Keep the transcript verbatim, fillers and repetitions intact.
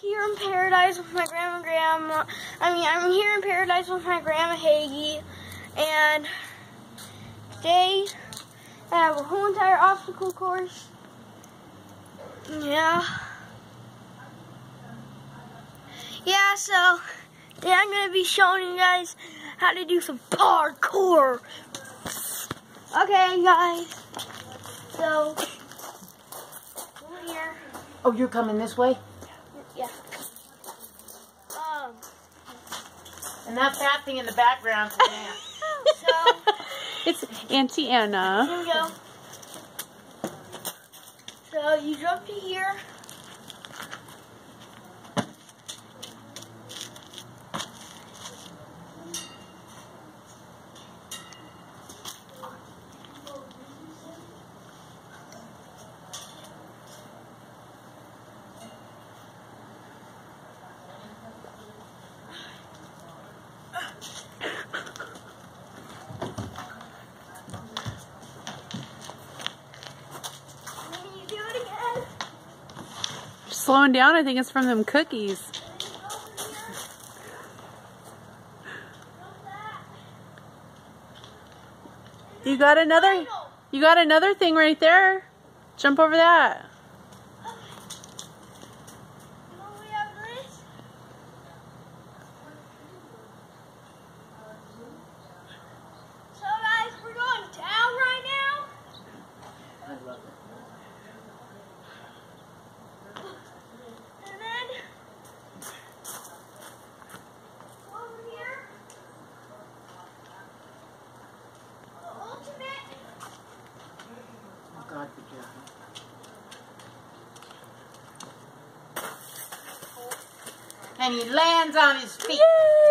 here in paradise with my grandma and grandma. I mean, I'm here in paradise with my grandma Hagee, and today I have a whole entire obstacle course. Yeah. Yeah, so today I'm going to be showing you guys how to do some parkour. Okay, guys. So, over here. Oh, you're coming this way? Yeah. Um. And that fat thing in the background. So, it's Auntie Anna. Here we go. So you jump to here. Slowing down, I think it's from them cookies. You got another, you got another thing right there. Jump over that. So guys, we're going down right now. I love it. God be careful. And he lands on his feet. Yay!